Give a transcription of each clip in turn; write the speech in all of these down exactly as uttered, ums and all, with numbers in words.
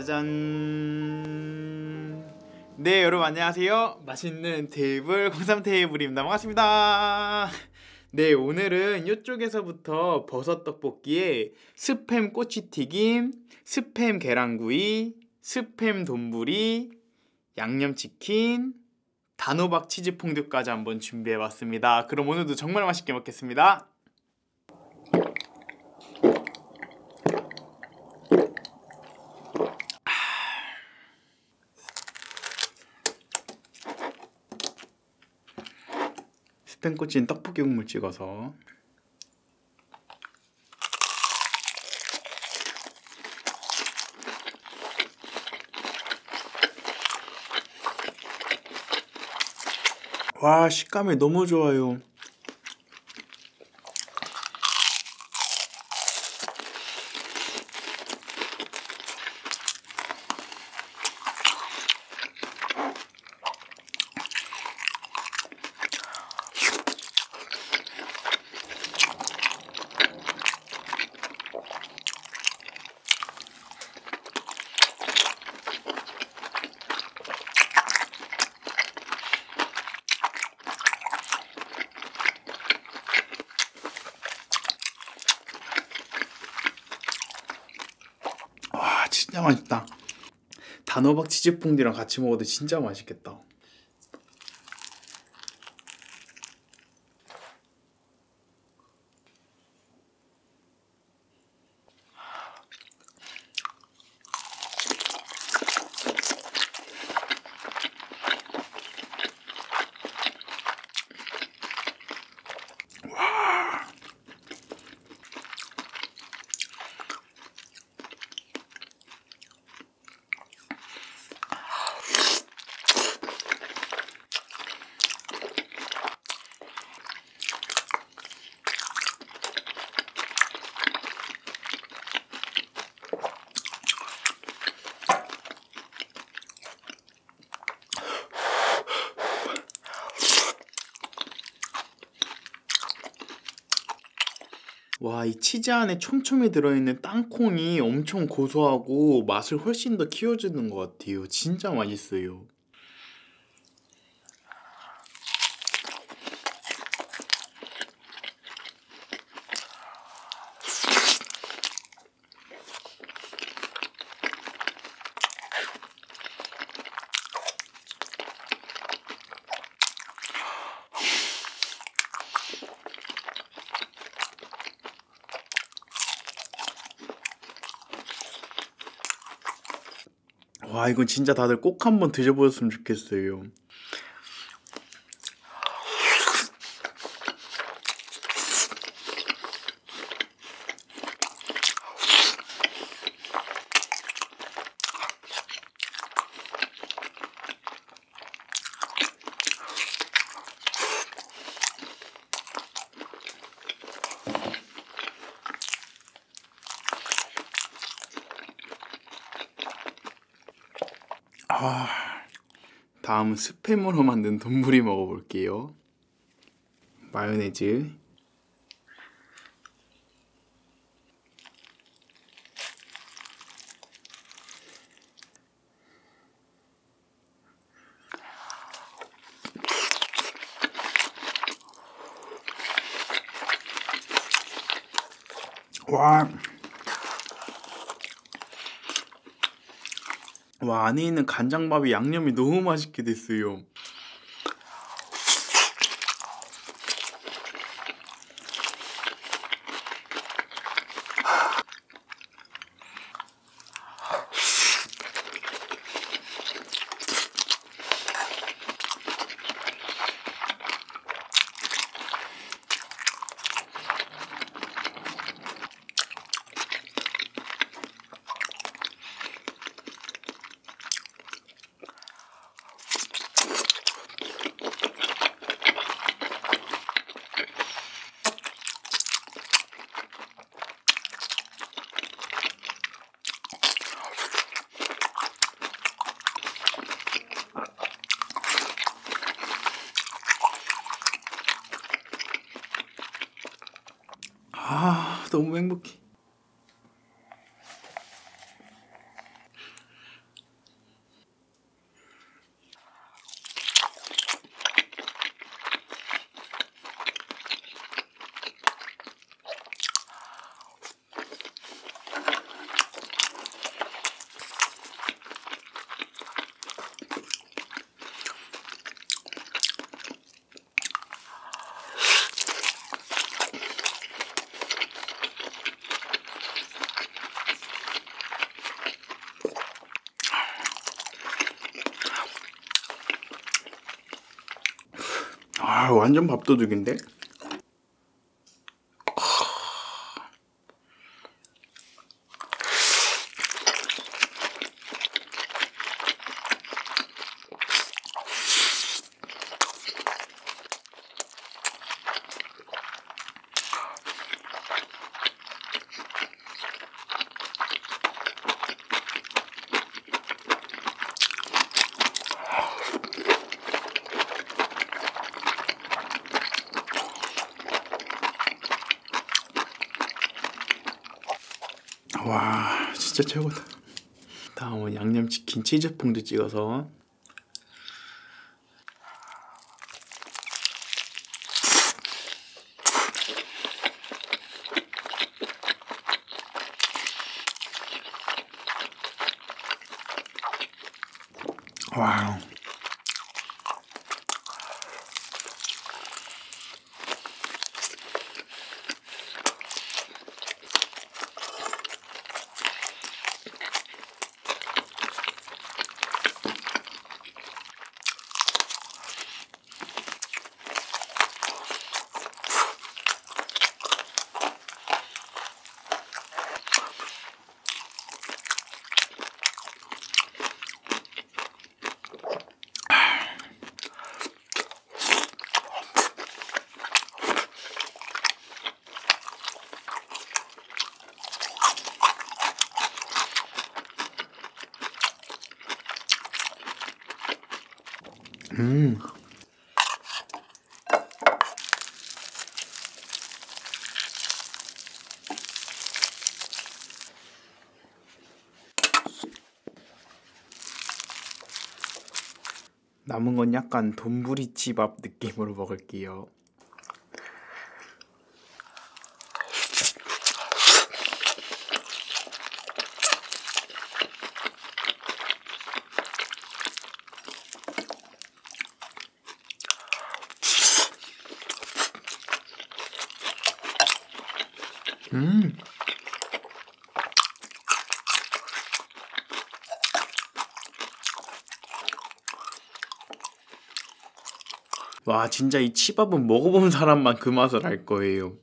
짜잔. 네, 여러분 안녕하세요. 맛있는 테이블 공삼 테이블입니다. 반갑습니다. 네, 오늘은 이쪽에서부터 버섯 떡볶이에 스팸 꼬치튀김, 스팸 계란구이, 스팸 돈부리, 양념치킨, 단호박 치즈 퐁듀까지 한번 준비해봤습니다. 그럼 오늘도 정말 맛있게 먹겠습니다. 스팸 꼬치는 떡볶이 국물 찍어서. 와, 식감이 너무 좋아요. 와, 진짜 맛있다. 단호박 치즈 퐁듀랑 같이 먹어도 진짜 맛있겠다. 와, 이 치즈 안에 촘촘히 들어있는 땅콩이 엄청 고소하고 맛을 훨씬 더 키워주는 것 같아요. 진짜 맛있어요. 와, 이건 진짜 다들 꼭 한번 드셔보셨으면 좋겠어요. 아, 다음은 스팸으로 만든 돈부리 먹어볼게요. 마요네즈, 와, 와, 안에 있는 간장밥이 양념이 너무 맛있게 됐어요. 아, 너무 행복해. 와, 완전 밥도둑인데? 와, 진짜 최고다. 다음은 양념치킨 치즈 퐁듀 찍어서. 와우. 음. 남은 건 약간 돈부리치밥 느낌으로 먹을게요. 음. 와, 진짜 이 치밥은 먹어본 사람만 그 맛을 알 거예요.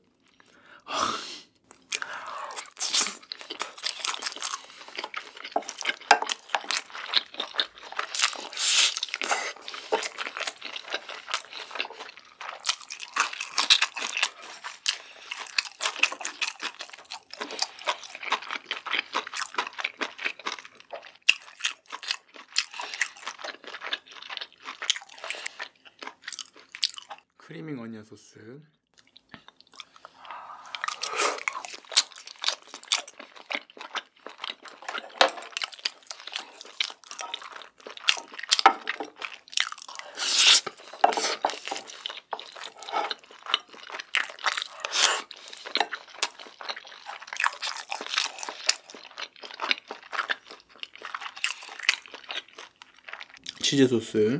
크리밍 어니언 소스. 치즈 소스.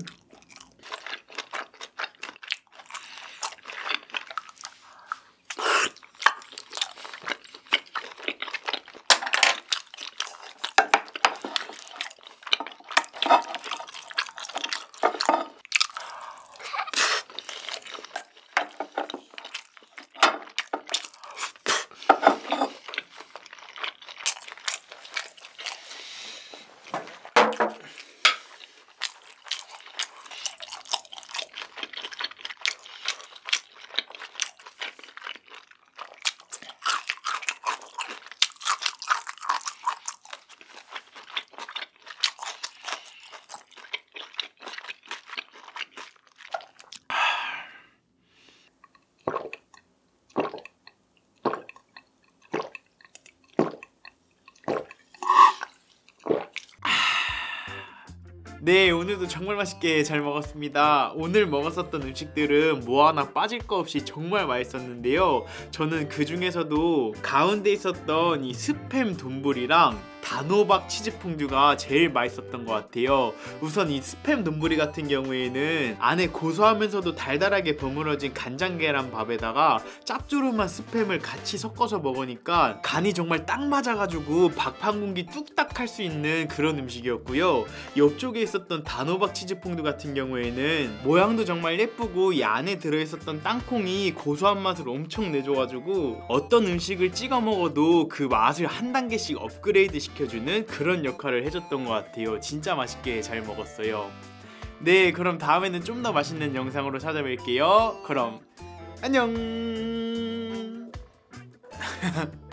네, 오늘도 정말 맛있게 잘 먹었습니다. 오늘 먹었었던 음식들은 뭐 하나 빠질 거 없이 정말 맛있었는데요. 저는 그 중에서도 가운데 있었던 이 스팸 돈불이랑 단호박 치즈 퐁듀가 제일 맛있었던 것 같아요. 우선 이 스팸 돈부리 같은 경우에는 안에 고소하면서도 달달하게 버무려진 간장 계란 밥에다가 짭조름한 스팸을 같이 섞어서 먹으니까 간이 정말 딱 맞아가지고 밥 한 공기 뚝딱 할 수 있는 그런 음식이었고요. 옆쪽에 있었던 단호박 치즈 퐁듀 같은 경우에는 모양도 정말 예쁘고 이 안에 들어있었던 땅콩이 고소한 맛을 엄청 내줘가지고 어떤 음식을 찍어 먹어도 그 맛을 한 단계씩 업그레이드 시켜주는 그런 역할을 해줬던 것 같아요. 진짜 맛있게 잘 먹었어요. 네, 그럼 다음에는 좀 더 맛있는 영상으로 찾아뵐게요. 그럼 안녕.